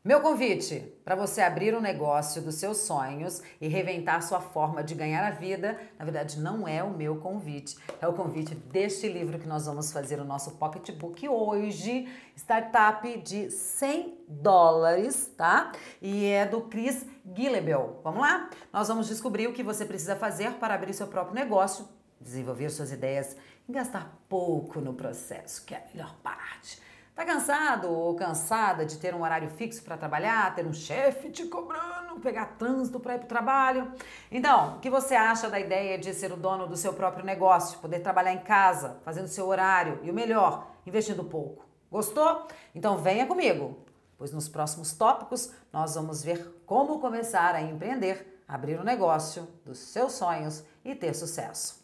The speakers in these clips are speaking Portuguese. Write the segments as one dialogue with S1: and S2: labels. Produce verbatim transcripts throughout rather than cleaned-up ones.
S1: Meu convite para você abrir um negócio dos seus sonhos e reinventar sua forma de ganhar a vida, na verdade não é o meu convite, é o convite deste livro que nós vamos fazer o nosso pocketbook hoje, startup de cem dólares, tá? E é do Chris Guillebeau. Vamos lá? Nós vamos descobrir o que você precisa fazer para abrir seu próprio negócio, desenvolver suas ideias e gastar pouco no processo, que é a melhor parte. Tá cansado ou cansada de ter um horário fixo para trabalhar, ter um chefe te cobrando, pegar trânsito para ir para o trabalho? Então, o que você acha da ideia de ser o dono do seu próprio negócio, poder trabalhar em casa, fazendo seu horário e o melhor, investindo pouco? Gostou? Então venha comigo, pois nos próximos tópicos nós vamos ver como começar a empreender, abrir um negócio dos seus sonhos e ter sucesso.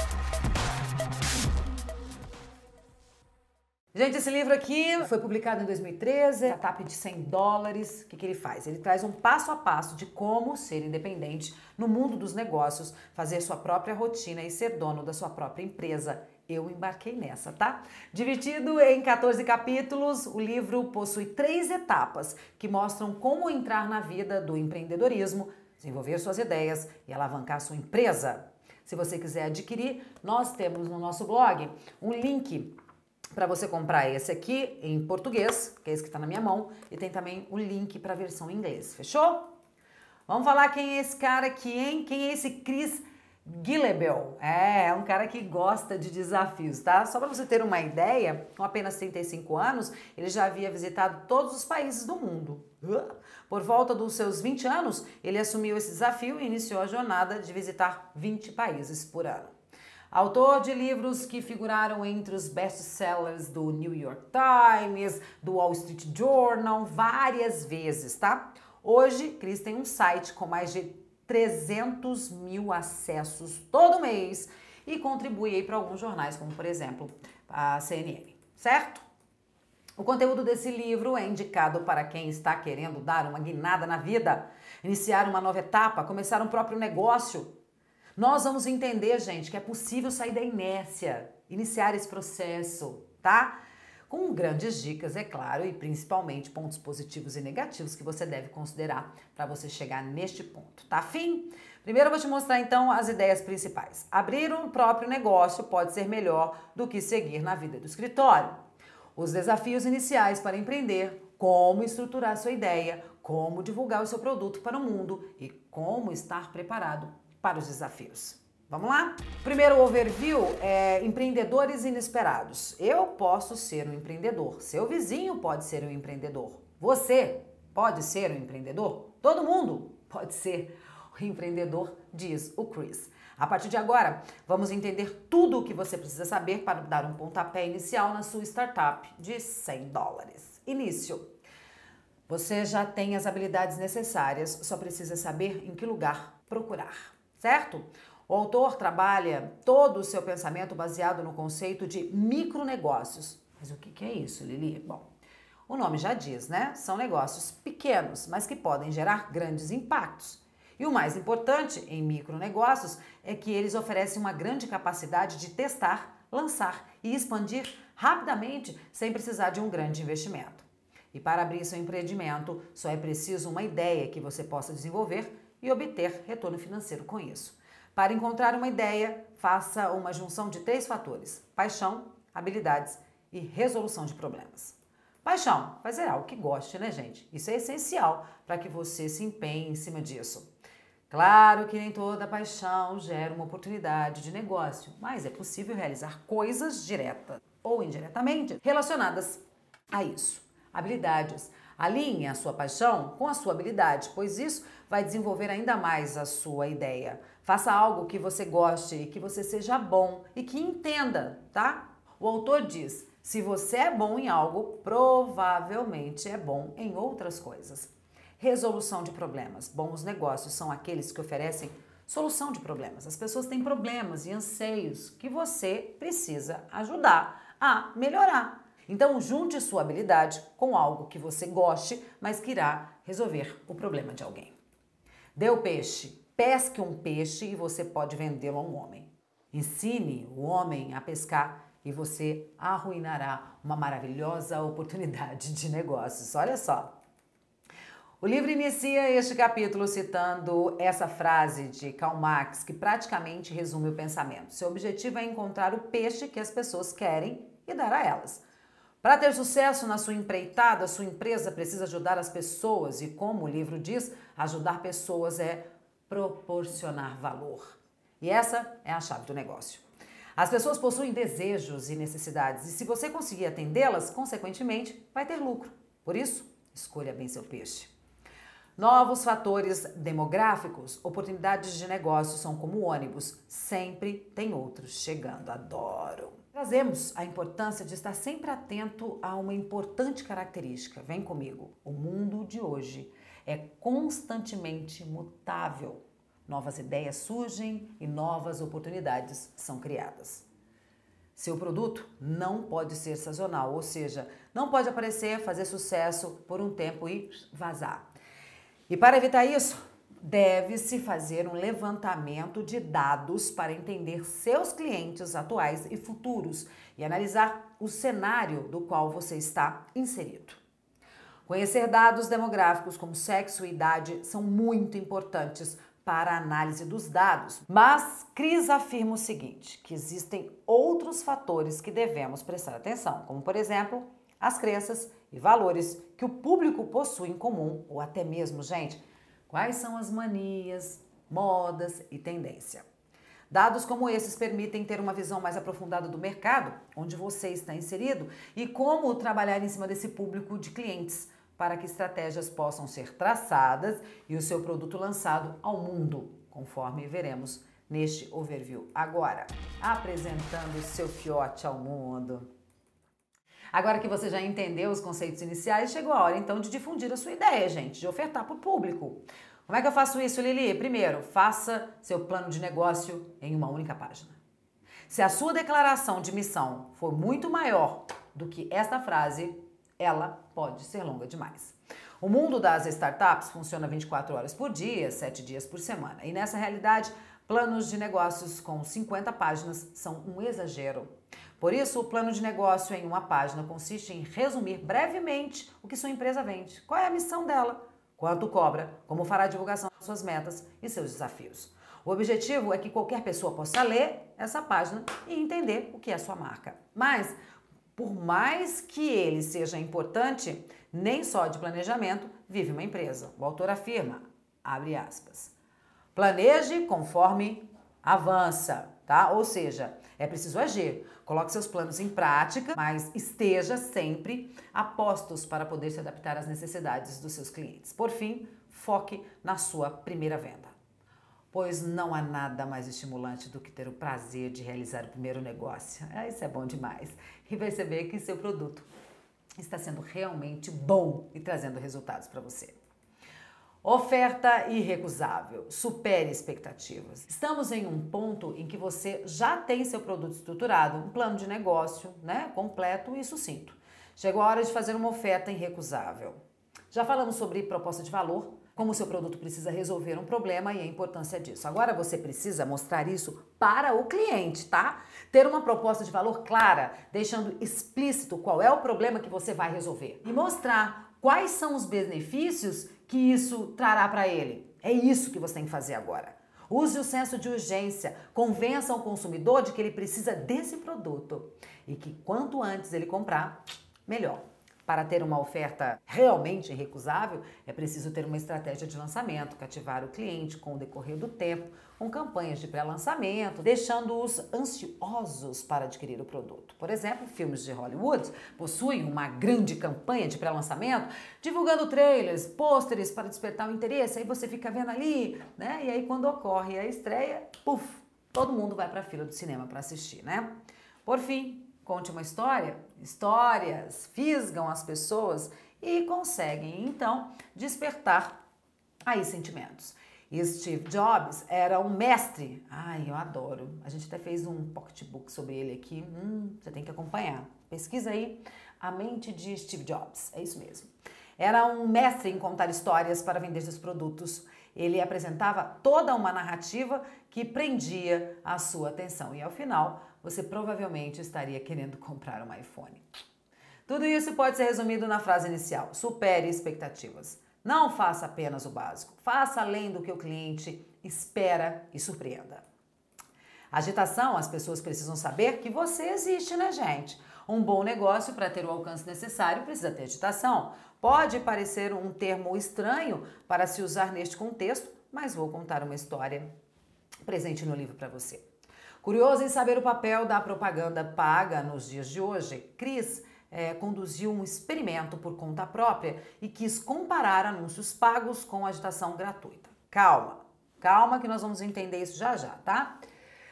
S1: Gente, esse livro aqui foi publicado em dois mil e treze, startup de cem dólares. O que, que ele faz? Ele traz um passo a passo de como ser independente no mundo dos negócios, fazer sua própria rotina e ser dono da sua própria empresa. Eu embarquei nessa, tá? Dividido em quatorze capítulos, o livro possui três etapas que mostram como entrar na vida do empreendedorismo, desenvolver suas ideias e alavancar sua empresa. Se você quiser adquirir, nós temos no nosso blog um link para você comprar esse aqui em português, que é esse que está na minha mão, e tem também o link para a versão em inglês, fechou? Vamos falar quem é esse cara aqui, hein? Quem é esse Chris Guillebeau? É, é um cara que gosta de desafios, tá? Só para você ter uma ideia, com apenas trinta e cinco anos, ele já havia visitado todos os países do mundo. Por volta dos seus vinte anos, ele assumiu esse desafio e iniciou a jornada de visitar vinte países por ano. Autor de livros que figuraram entre os best-sellers do New York Times, do Wall Street Journal, várias vezes, tá? Hoje, Chris tem um site com mais de trezentos mil acessos todo mês e contribui para alguns jornais, como por exemplo a C N N, certo? O conteúdo desse livro é indicado para quem está querendo dar uma guinada na vida, iniciar uma nova etapa, começar um próprio negócio. Nós vamos entender, gente, que é possível sair da inércia, iniciar esse processo, tá? Com grandes dicas, é claro, e principalmente pontos positivos e negativos que você deve considerar para você chegar neste ponto, tá afim? Primeiro eu vou te mostrar então as ideias principais. Abrir um próprio negócio pode ser melhor do que seguir na vida do escritório. Os desafios iniciais para empreender, como estruturar sua ideia, como divulgar o seu produto para o mundo e como estar preparado para os desafios. Vamos lá? Primeiro overview é empreendedores inesperados. Eu posso ser um empreendedor, seu vizinho pode ser um empreendedor, você pode ser um empreendedor, todo mundo pode ser um empreendedor, diz o Chris. A partir de agora, vamos entender tudo o que você precisa saber para dar um pontapé inicial na sua startup de cem dólares. Início. Você já tem as habilidades necessárias, só precisa saber em que lugar procurar. Certo? O autor trabalha todo o seu pensamento baseado no conceito de micronegócios. Mas o que é isso, Lili? Bom, o nome já diz, né? São negócios pequenos, mas que podem gerar grandes impactos. E o mais importante em micronegócios é que eles oferecem uma grande capacidade de testar, lançar e expandir rapidamente sem precisar de um grande investimento. E para abrir seu empreendimento, só é preciso uma ideia que você possa desenvolver e obter retorno financeiro com isso. Para encontrar uma ideia, faça uma junção de três fatores: paixão, habilidades e resolução de problemas. Paixão, fazer algo que goste, né, gente? Isso é essencial para que você se empenhe em cima disso. Claro que nem toda paixão gera uma oportunidade de negócio, mas é possível realizar coisas diretas ou indiretamente relacionadas a isso. Habilidades. Alinhe a sua paixão com a sua habilidade, pois isso vai desenvolver ainda mais a sua ideia. Faça algo que você goste, que você seja bom e que entenda, tá? O autor diz: se você é bom em algo, provavelmente é bom em outras coisas. Resolução de problemas. Bons negócios são aqueles que oferecem solução de problemas. As pessoas têm problemas e anseios que você precisa ajudar a melhorar. Então, junte sua habilidade com algo que você goste, mas que irá resolver o problema de alguém. Dê o peixe. Pesque um peixe e você pode vendê-lo a um homem. Ensine o homem a pescar e você arruinará uma maravilhosa oportunidade de negócios. Olha só. O livro inicia este capítulo citando essa frase de Karl Marx, que praticamente resume o pensamento. Seu objetivo é encontrar o peixe que as pessoas querem e dar a elas. Para ter sucesso na sua empreitada, sua empresa precisa ajudar as pessoas e, como o livro diz, ajudar pessoas é proporcionar valor. E essa é a chave do negócio. As pessoas possuem desejos e necessidades e se você conseguir atendê-las, consequentemente, vai ter lucro. Por isso, escolha bem seu peixe. Novos fatores demográficos, oportunidades de negócio são como ônibus, sempre tem outros chegando. Adoro! Trazemos a importância de estar sempre atento a uma importante característica. Vem comigo. O mundo de hoje é constantemente mutável. Novas ideias surgem e novas oportunidades são criadas. Seu produto não pode ser sazonal, ou seja, não pode aparecer, fazer sucesso por um tempo e vazar. E para evitar isso, deve-se fazer um levantamento de dados para entender seus clientes atuais e futuros e analisar o cenário do qual você está inserido. Conhecer dados demográficos como sexo e idade são muito importantes para a análise dos dados, mas Cris afirma o seguinte, que existem outros fatores que devemos prestar atenção, como por exemplo, as crenças e valores que o público possui em comum, ou até mesmo, gente, quais são as manias, modas e tendência. Dados como esses permitem ter uma visão mais aprofundada do mercado, onde você está inserido, e como trabalhar em cima desse público de clientes, para que estratégias possam ser traçadas e o seu produto lançado ao mundo, conforme veremos neste overview. Agora, apresentando o seu fiote ao mundo. Agora que você já entendeu os conceitos iniciais, chegou a hora então de difundir a sua ideia, gente, de ofertar para o público. Como é que eu faço isso, Lili? Primeiro, faça seu plano de negócio em uma única página. Se a sua declaração de missão for muito maior do que esta frase, ela pode ser longa demais. O mundo das startups funciona vinte e quatro horas por dia, sete dias por semana. E nessa realidade, planos de negócios com cinquenta páginas são um exagero. Por isso, o plano de negócio em uma página consiste em resumir brevemente o que sua empresa vende, qual é a missão dela, quanto cobra, como fará a divulgação das suas metas e seus desafios. O objetivo é que qualquer pessoa possa ler essa página e entender o que é sua marca. Mas, por mais que ele seja importante, nem só de planejamento vive uma empresa. O autor afirma, abre aspas, planeje conforme avança, tá? Ou seja, é preciso agir. Coloque seus planos em prática, mas esteja sempre a postos para poder se adaptar às necessidades dos seus clientes. Por fim, foque na sua primeira venda. Pois não há nada mais estimulante do que ter o prazer de realizar o primeiro negócio. Ah, isso é bom demais. E perceber que seu produto está sendo realmente bom e trazendo resultados para você. Oferta irrecusável. Supere expectativas. Estamos em um ponto em que você já tem seu produto estruturado, um plano de negócio, né, completo e sucinto. Chegou a hora de fazer uma oferta irrecusável. Já falamos sobre proposta de valor, como o seu produto precisa resolver um problema e a importância disso. Agora você precisa mostrar isso para o cliente, tá? Ter uma proposta de valor clara, deixando explícito qual é o problema que você vai resolver. E mostrar quais são os benefícios que isso trará para ele. É isso que você tem que fazer agora. Use o senso de urgência, convença o consumidor de que ele precisa desse produto e que quanto antes ele comprar, melhor. Para ter uma oferta realmente irrecusável, é preciso ter uma estratégia de lançamento, cativar o cliente com o decorrer do tempo, com campanhas de pré-lançamento, deixando-os ansiosos para adquirir o produto. Por exemplo, filmes de Hollywood possuem uma grande campanha de pré-lançamento, divulgando trailers, pôsteres para despertar o interesse, aí você fica vendo ali, né? E aí quando ocorre a estreia, puf, todo mundo vai para a fila do cinema para assistir, né? Por fim, conte uma história, histórias fisgam as pessoas e conseguem, então, despertar aí sentimentos. E Steve Jobs era um mestre. Ai, eu adoro. A gente até fez um pocketbook sobre ele aqui. Hum, você tem que acompanhar. Pesquisa aí A Mente de Steve Jobs. É isso mesmo. Era um mestre em contar histórias para vender seus produtos. Ele apresentava toda uma narrativa que prendia a sua atenção. E ao final, você provavelmente estaria querendo comprar um iPhone. Tudo isso pode ser resumido na frase inicial: supere expectativas. Não faça apenas o básico, faça além do que o cliente espera e surpreenda. Agitação, as pessoas precisam saber que você existe, né, gente? Um bom negócio, para ter o alcance necessário, precisa ter agitação. Pode parecer um termo estranho para se usar neste contexto, mas vou contar uma história presente no livro para você. Curioso em saber o papel da propaganda paga nos dias de hoje, Cris é, conduziu um experimento por conta própria e quis comparar anúncios pagos com agitação gratuita. Calma, calma que nós vamos entender isso já já, tá?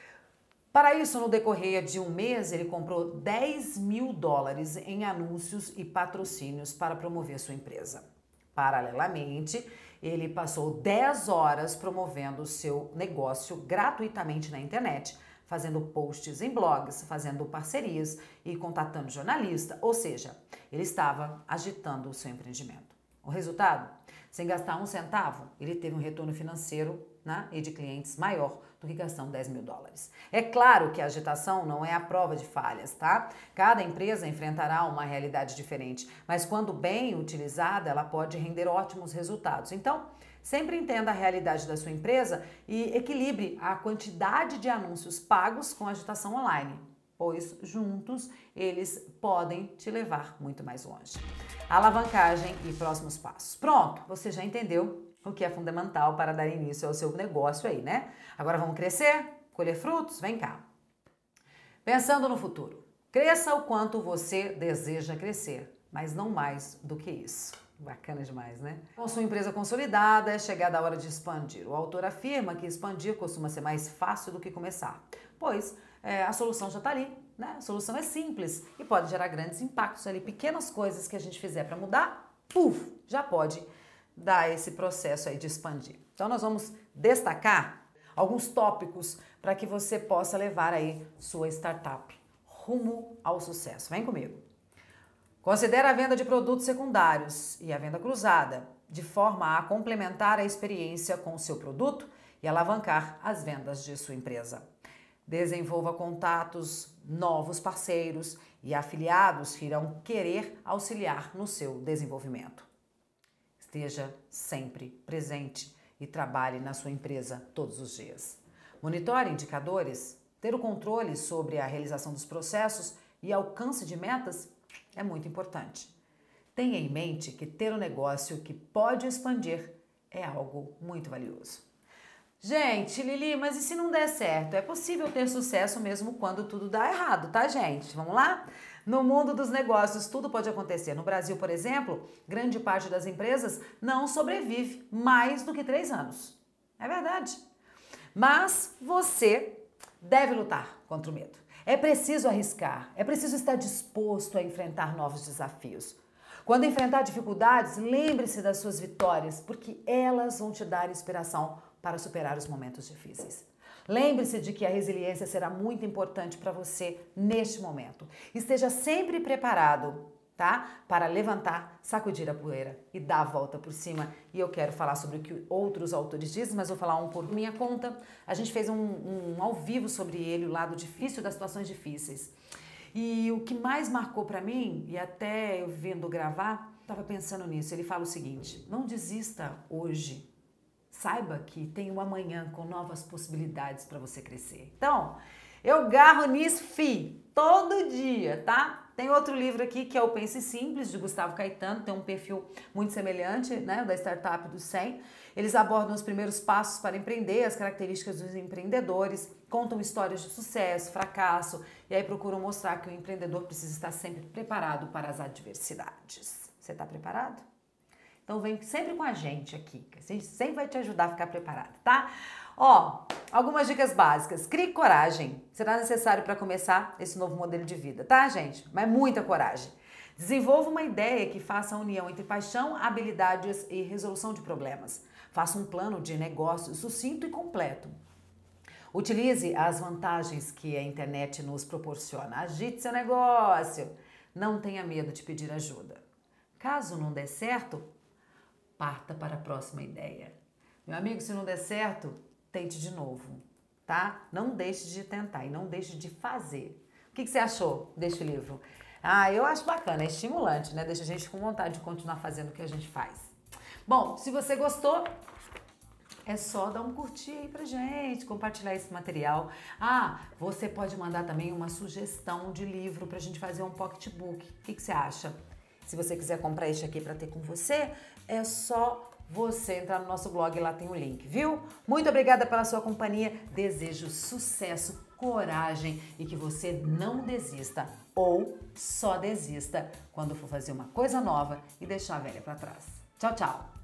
S1: Para isso, no decorrer de um mês, ele comprou dez mil dólares em anúncios e patrocínios para promover sua empresa. Paralelamente, ele passou dez horas promovendo o seu negócio gratuitamente na internet, fazendo posts em blogs, fazendo parcerias e contatando jornalista, ou seja, ele estava agitando o seu empreendimento. O resultado? Sem gastar um centavo, ele teve um retorno financeiro, né, e de clientes maior do que gastando dez mil dólares. É claro que a agitação não é a prova de falhas, tá? Cada empresa enfrentará uma realidade diferente, mas quando bem utilizada, ela pode render ótimos resultados. Então, sempre entenda a realidade da sua empresa e equilibre a quantidade de anúncios pagos com agitação online, pois juntos eles podem te levar muito mais longe. Alavancagem e próximos passos. Pronto, você já entendeu o que é fundamental para dar início ao seu negócio aí, né? Agora vamos crescer, colher frutos? Vem cá. Pensando no futuro, cresça o quanto você deseja crescer, mas não mais do que isso. Bacana demais, né? Com sua empresa consolidada, é chegada a hora de expandir. O autor afirma que expandir costuma ser mais fácil do que começar, pois é, a solução já está ali, né? A solução é simples e pode gerar grandes impactos ali. Pequenas coisas que a gente fizer para mudar, puf, já pode dar esse processo aí de expandir. Então nós vamos destacar alguns tópicos para que você possa levar aí sua startup rumo ao sucesso. Vem comigo. Considere a venda de produtos secundários e a venda cruzada, de forma a complementar a experiência com o seu produto e alavancar as vendas de sua empresa. Desenvolva contatos, novos parceiros e afiliados que irão querer auxiliar no seu desenvolvimento. Esteja sempre presente e trabalhe na sua empresa todos os dias. Monitore indicadores, ter o controle sobre a realização dos processos e alcance de metas é muito importante. Tenha em mente que ter um negócio que pode expandir é algo muito valioso. Gente, Lili, mas e se não der certo? É possível ter sucesso mesmo quando tudo dá errado, tá, gente? Vamos lá? No mundo dos negócios, tudo pode acontecer. No Brasil, por exemplo, grande parte das empresas não sobrevive mais do que três anos. É verdade. Mas você deve lutar contra o medo. É preciso arriscar, é preciso estar disposto a enfrentar novos desafios. Quando enfrentar dificuldades, lembre-se das suas vitórias, porque elas vão te dar inspiração para superar os momentos difíceis. Lembre-se de que a resiliência será muito importante para você neste momento. Esteja sempre preparado, tá? Para levantar, sacudir a poeira e dar a volta por cima. E eu quero falar sobre o que outros autores dizem, mas vou falar um por minha conta. A gente fez um, um ao vivo sobre ele, o lado difícil das situações difíceis. E o que mais marcou para mim, e até eu vendo gravar, estava pensando nisso. Ele fala o seguinte: não desista hoje. Saiba que tem um amanhã com novas possibilidades para você crescer. Então, eu garro nisso, fi, todo dia, tá? Tem outro livro aqui que é o Pense Simples, de Gustavo Caetano, tem um perfil muito semelhante, né, da startup do cem. Eles abordam os primeiros passos para empreender, as características dos empreendedores, contam histórias de sucesso, fracasso, e aí procuram mostrar que o empreendedor precisa estar sempre preparado para as adversidades. Você está preparado? Então vem sempre com a gente aqui, que a gente sempre vai te ajudar a ficar preparado, tá? Ó, algumas dicas básicas. Crie coragem. Será necessário para começar esse novo modelo de vida, tá, gente? Mas muita coragem. Desenvolva uma ideia que faça a união entre paixão, habilidades e resolução de problemas. Faça um plano de negócio sucinto e completo. Utilize as vantagens que a internet nos proporciona. Agite seu negócio. Não tenha medo de pedir ajuda. Caso não dê certo, parta para a próxima ideia. Meu amigo, se não der certo, tente de novo, tá? Não deixe de tentar e não deixe de fazer. O que, que você achou deste livro? Ah, eu acho bacana, é estimulante, né? Deixa a gente com vontade de continuar fazendo o que a gente faz. Bom, se você gostou, é só dar um curtir aí pra gente, compartilhar esse material. Ah, você pode mandar também uma sugestão de livro pra gente fazer um pocketbook. O que, que você acha? Se você quiser comprar este aqui pra ter com você, é só você entrar no nosso blog, lá tem o link, viu? Muito obrigada pela sua companhia, desejo sucesso, coragem e que você não desista ou só desista quando for fazer uma coisa nova e deixar a velha pra trás. Tchau, tchau!